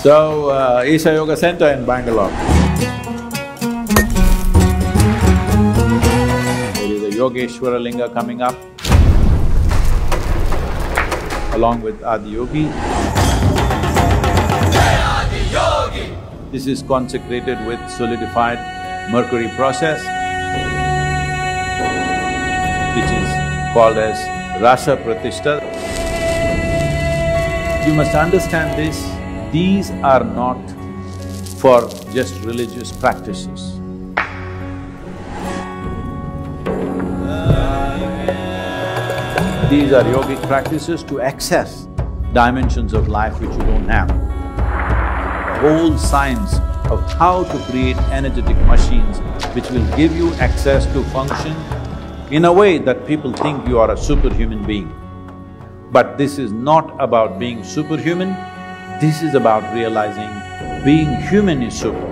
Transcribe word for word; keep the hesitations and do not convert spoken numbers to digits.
So, uh, Isha Yoga Center in Bangalore. There is a Yogeshwara Linga coming up, along with Adiyogi. This is consecrated with solidified mercury process, which is called as Rasa Pratishta. You must understand this, these are not for just religious practices. These are yogic practices to access dimensions of life which you don't have. The whole science of how to create energetic machines which will give you access to function in a way that people think you are a superhuman being. But this is not about being superhuman, this is about realizing being human is super.